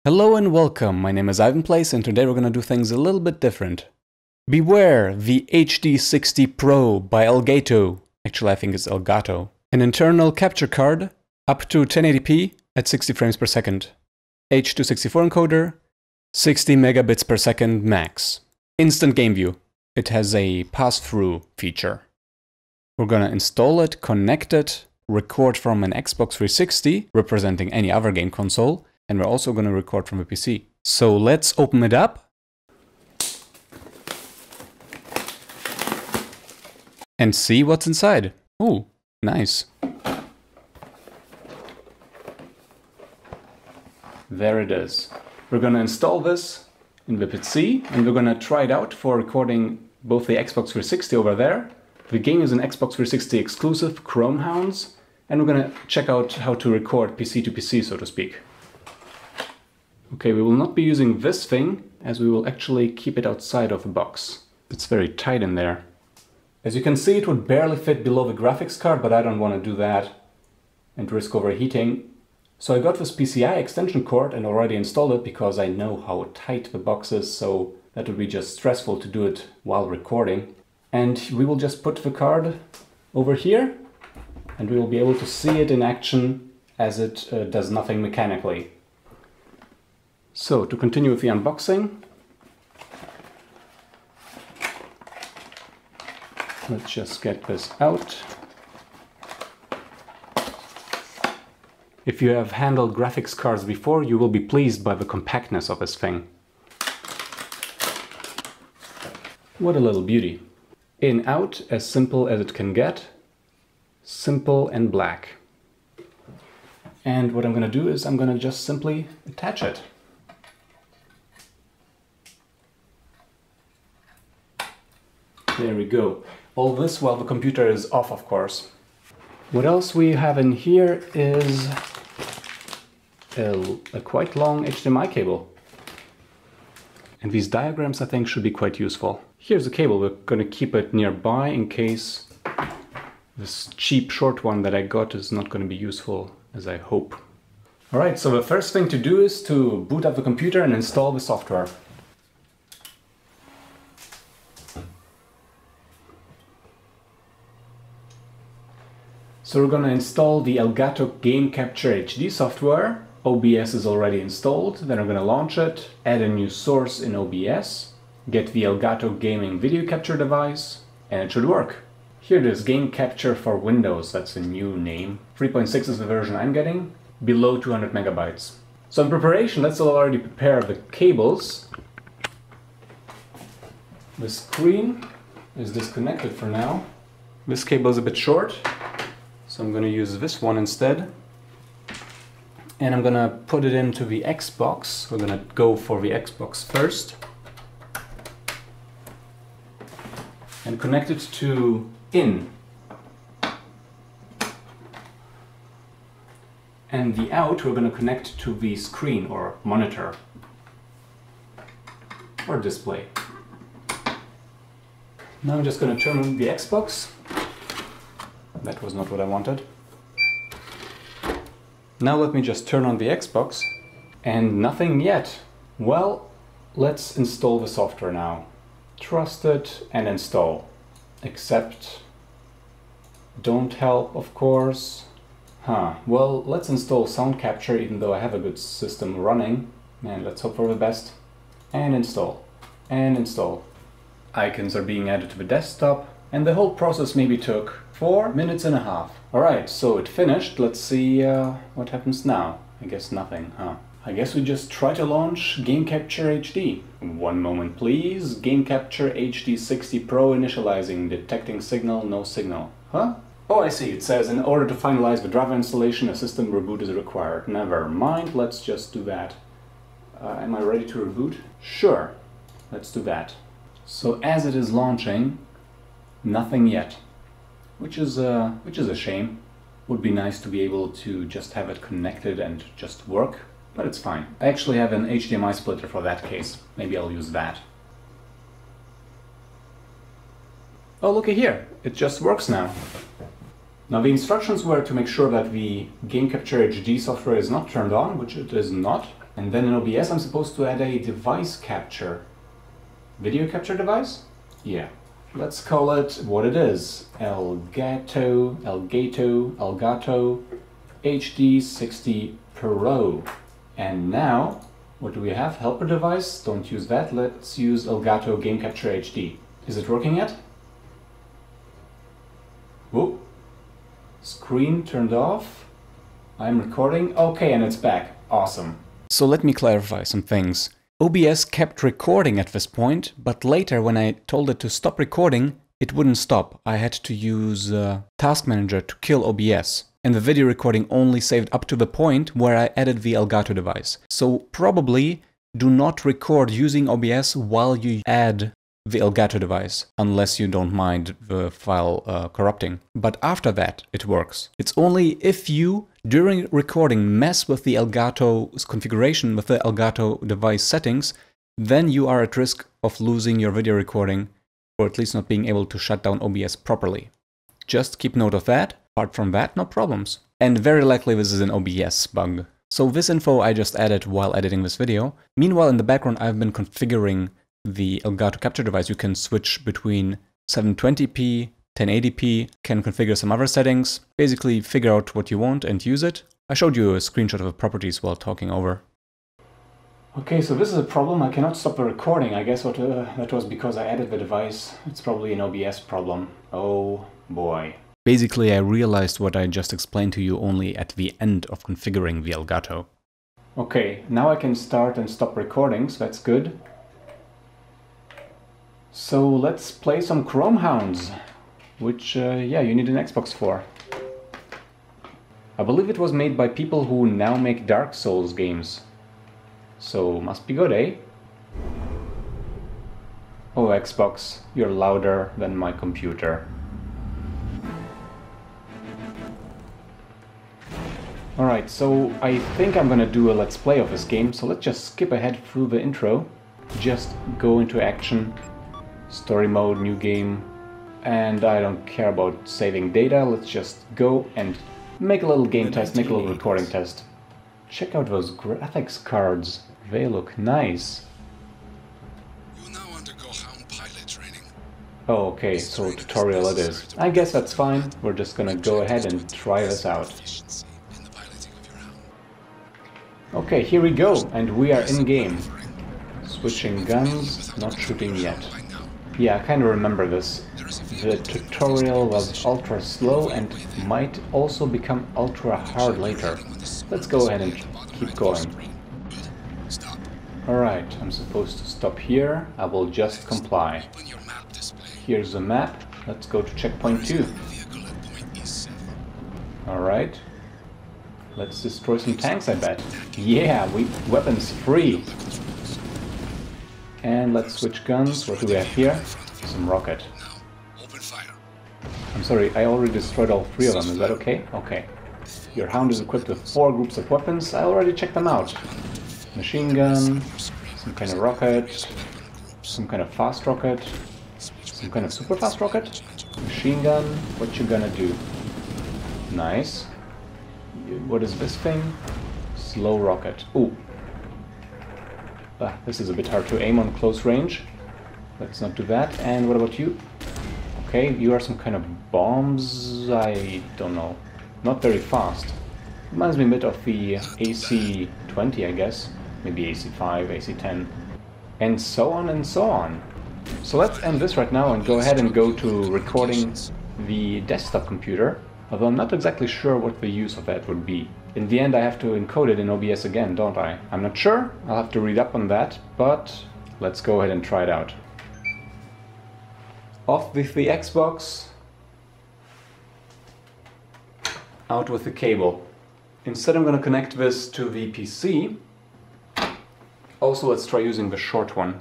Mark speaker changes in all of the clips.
Speaker 1: Hello and welcome, my name is Ivan Place and today we're gonna do things a little bit different. Beware the HD60 Pro by Elgato. Actually I think it's Elgato. An internal capture card, up to 1080p at 60 frames per second. H.264 encoder, 60 megabits per second max. Instant game view. It has a pass-through feature. We're gonna install it, connect it, record from an Xbox 360, representing any other game console, and we're also going to record from a PC. So let's open it up and see what's inside. Oh, nice. There it is. We're going to install this in the PC and we're going to try it out for recording both the Xbox 360 over there. The game is an Xbox 360 exclusive, Chrome Hounds, and we're going to check out how to record PC to PC, so to speak. Okay, we will not be using this thing, as we will actually keep it outside of the box. It's very tight in there. As you can see, it would barely fit below the graphics card, but I don't want to do that and risk overheating. So I got this PCI extension cord and already installed it because I know how tight the box is, so that would be just stressful to do it while recording. And we will just put the card over here and we will be able to see it in action as it does nothing mechanically. So, to continue with the unboxing, let's just get this out. If you have handled graphics cards before, you will be pleased by the compactness of this thing. What a little beauty. In, out, as simple as it can get. Simple and black. And what I'm going to do is I'm going to just simply attach it. There we go. All this while the computer is off, of course. What else we have in here is a quite long HDMI cable. And these diagrams, I think, should be quite useful. Here's the cable. We're going to keep it nearby in case this cheap short one that I got is not going to be useful, as I hope. Alright, so the first thing to do is to boot up the computer and install the software. So we're going to install the Elgato Game Capture HD software. OBS is already installed. Then we're going to launch it, add a new source in OBS, get the Elgato Gaming Video Capture device, and it should work. Here it is, Game Capture for Windows, that's a new name. 3.6 is the version I'm getting, below 200 megabytes. So in preparation, let's already prepare the cables. The screen is disconnected for now. This cable is a bit short. So I'm going to use this one instead. And I'm going to put it into the Xbox. We're going to go for the Xbox first. And connect it to in. And the out we're going to connect to the screen or monitor. Or display. Now I'm just going to turn on the Xbox. That was not what I wanted. Now let me just turn on the Xbox and nothing yet. Well, let's install the software now. Trust it and install. Accept. Don't help, of course. Well, let's install Sound Capture even though I have a good system running. And let's hope for the best. And install. And install. Icons are being added to the desktop. And the whole process maybe took 4.5 minutes. Alright, so it finished. Let's see what happens now. I guess nothing, I guess we just try to launch Game Capture HD. One moment please. Game Capture HD 60 Pro initializing. Detecting signal, no signal. Huh? Oh, I see. It says in order to finalize the driver installation, a system reboot is required. Never mind, let's just do that. Am I ready to reboot? Sure. Let's do that. So as it is launching, nothing yet, which is a shame. Would be nice to be able to just have it connected and just work, but it's fine. I actually have an HDMI splitter for that case. Maybe I'll use that. Oh, looky here, it just works now. Now the instructions were to make sure that the Game Capture HD software is not turned on, which it is not. And then in OBS I'm supposed to add a device capture. Video capture device? Yeah. Let's call it what it is. Elgato HD60 Pro. And now, what do we have? Helper device? Don't use that. Let's use Elgato Game Capture HD. Is it working yet? Whoop. Screen turned off. I'm recording. Okay, and it's back. Awesome. So let me clarify some things. OBS kept recording at this point, but later when I told it to stop recording, it wouldn't stop. I had to use Task Manager to kill OBS. And the video recording only saved up to the point where I added the Elgato device. So probably do not record using OBS while you add the Elgato device, unless you don't mind the file corrupting. But after that, it works. It's only if you, during recording, mess with the Elgato's configuration, with the Elgato device settings, then you are at risk of losing your video recording, or at least not being able to shut down OBS properly. Just keep note of that. Apart from that, no problems. And very likely this is an OBS bug. So this info I just added while editing this video. Meanwhile, in the background, I've been configuring the Elgato capture device. You can switch between 720p, 1080p, can configure some other settings, basically figure out what you want and use it. I showed you a screenshot of the properties while talking over. Okay, so this is a problem. I cannot stop the recording. I guess that was because I added the device. It's probably an OBS problem. Oh boy. Basically, I realized what I just explained to you only at the end of configuring the Elgato. Okay, now I can start and stop recording, so that's good. So let's play some Chrome Hounds, which, yeah, you need an Xbox for. I believe it was made by people who now make Dark Souls games. So, must be good, eh? Oh, Xbox, you're louder than my computer. Alright, so I think I'm gonna do a let's play of this game, so let's just skip ahead through the intro. Just go into action. Story mode, new game, and I don't care about saving data, let's just go and make a little game test, make a little recording test. Check out those graphics cards, they look nice.
Speaker 2: You will now undergo Hound pilot training.
Speaker 1: Oh, okay, so tutorial it is. I guess that's fine, we're just gonna go ahead and try this out. Okay, here we go, and we are in game. Switching guns, not shooting yet. Yeah, I kind of remember this. The tutorial was ultra slow and might also become ultra hard later. Let's go ahead and keep going. Alright, I'm supposed to stop here. I will just comply. Here's the map. Let's go to checkpoint 2. Alright. Let's destroy some tanks, I bet. Yeah, weapons free. And let's switch guns. What do we have here? Some rocket. I'm sorry, I already destroyed all 3 of them. Is that okay? Okay. Your Hound is equipped with 4 groups of weapons. I already checked them out. Machine gun, some kind of rocket, some kind of fast rocket, some kind of super fast rocket, machine gun. What you gonna do? Nice. What is this thing? Slow rocket. Ooh. This is a bit hard to aim on close range. Let's not do that. And what about you? Okay, you are some kind of bombs. I don't know. Not very fast. Reminds me a bit of the AC-20, I guess. Maybe AC-5, AC-10. And so on and so on. So let's end this right now and go ahead and go to recording the desktop computer. Although I'm not exactly sure what the use of that would be. In the end I have to encode it in OBS again, don't I? I'm not sure, I'll have to read up on that, but let's go ahead and try it out. Off with the Xbox. Out with the cable. Instead I'm going to connect this to the PC. Also let's try using the short one.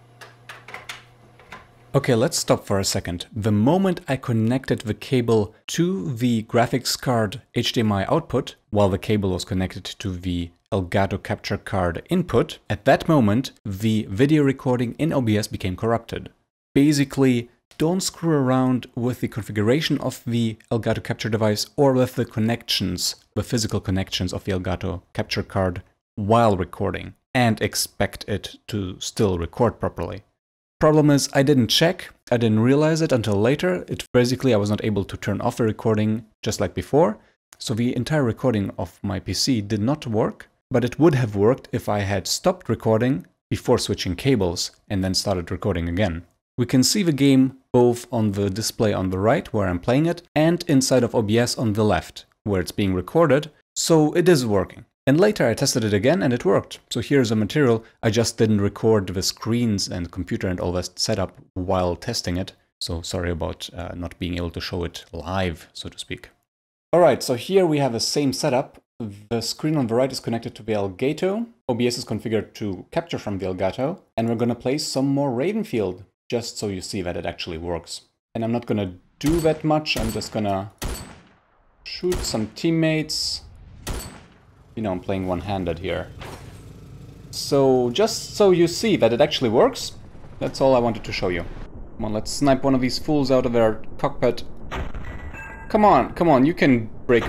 Speaker 1: Okay, let's stop for a second. The moment I connected the cable to the graphics card HDMI output, while the cable was connected to the Elgato capture card input, at that moment the video recording in OBS became corrupted. Basically, don't screw around with the configuration of the Elgato capture device or with the connections, the physical connections of the Elgato capture card while recording and expect it to still record properly. Problem is, I didn't check, I didn't realize it until later. Basically, I was not able to turn off the recording just like before, so the entire recording of my PC did not work, but it would have worked if I had stopped recording before switching cables and then started recording again. We can see the game both on the display on the right, where I'm playing it, and inside of OBS on the left, where it's being recorded, so it is working. And later I tested it again and it worked. So here's a material. I just didn't record the screens and computer and all that setup while testing it. So sorry about not being able to show it live, so to speak. Alright, so here we have the same setup. The screen on the right is connected to the Elgato. OBS is configured to capture from the Elgato. And we're gonna play some more Ravenfield, just so you see that it actually works. And I'm not gonna do that much. I'm just gonna shoot some teammates. You know, I'm playing one-handed here. So, just so you see that it actually works, that's all I wanted to show you. Come on, let's snipe one of these fools out of their cockpit. Come on, you can break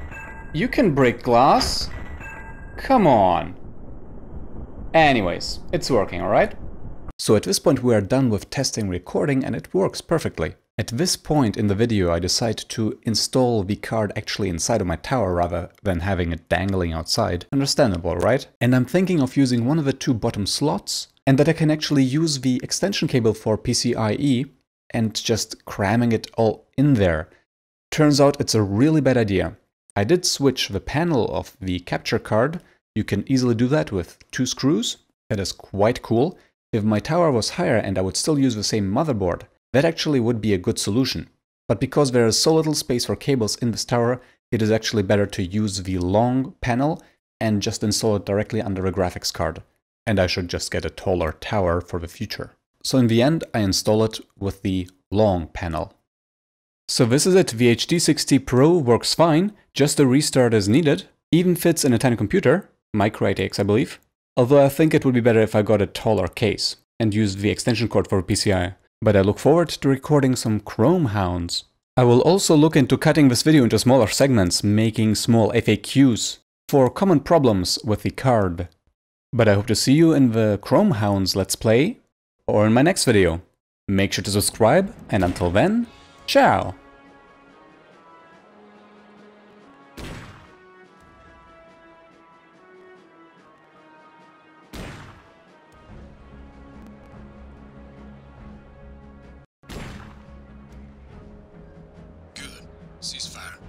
Speaker 1: glass. Come on. Anyways, it's working, alright? So at this point we are done with testing recording and it works perfectly. At this point in the video I decide to install the card actually inside of my tower rather than having it dangling outside. Understandable, right? And I'm thinking of using one of the two bottom slots and that I can actually use the extension cable for PCIe and just cramming it all in there. Turns out it's a really bad idea. I did switch the panel of the capture card. You can easily do that with 2 screws. That is quite cool. If my tower was higher and I would still use the same motherboard, that actually would be a good solution. But because there is so little space for cables in this tower, it is actually better to use the long panel and just install it directly under a graphics card. And I should just get a taller tower for the future. So in the end, I install it with the long panel. So this is it. The HD60 Pro works fine, just a restart is needed. Even fits in a tiny computer, Micro ATX I believe. Although I think it would be better if I got a taller case and used the extension cord for PCI. But I look forward to recording some Chrome Hounds. I will also look into cutting this video into smaller segments, making small FAQs for common problems with the card. But I hope to see you in the Chrome Hounds Let's Play or in my next video. Make sure to subscribe, and until then, ciao!
Speaker 2: Good. Ceasefire.